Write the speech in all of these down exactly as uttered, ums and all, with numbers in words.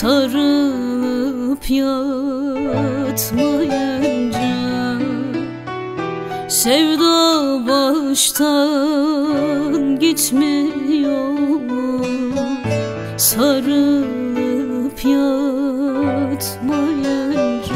sarılıp yatmayınca, sevda baştan gitmiyor, sarılıp yatmayınca.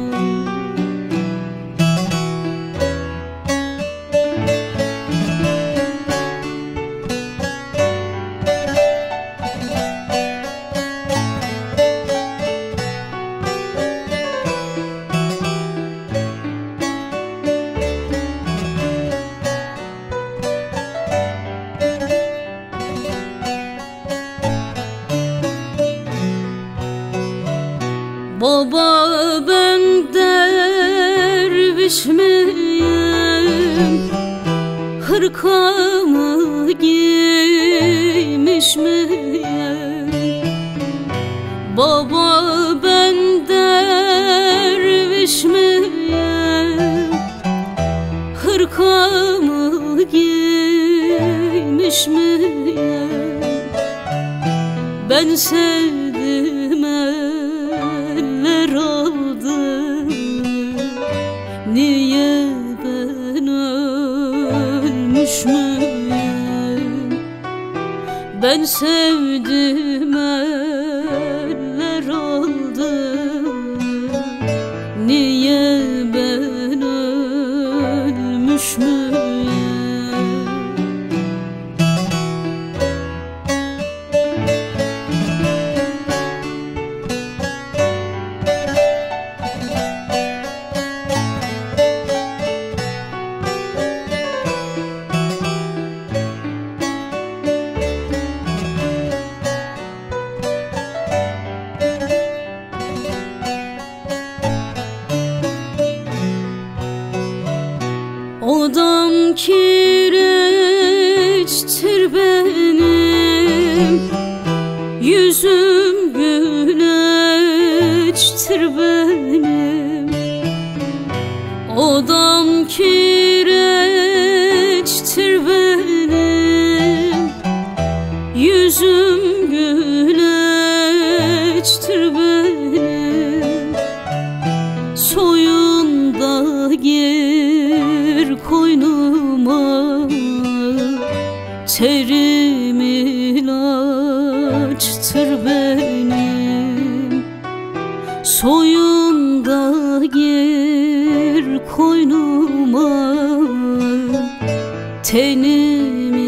Baba ben derviş miyim, hırkamı giymiş miyim? Baba ben derviş miyim, hırkamı giymiş miyim? Ben sevdim eller aldım, niye ben ölmüş müyüm? Ben sevdim eller aldım, niye ben ölmüş müyüm? Odam kireçtir benim, yüzüm güneçtir benim. Odam kireçtir benim, yüzüm güneçtir benim. Soyunda gir koynuma, terim ilaçtır benim. Soyunda gir koynuma, tenim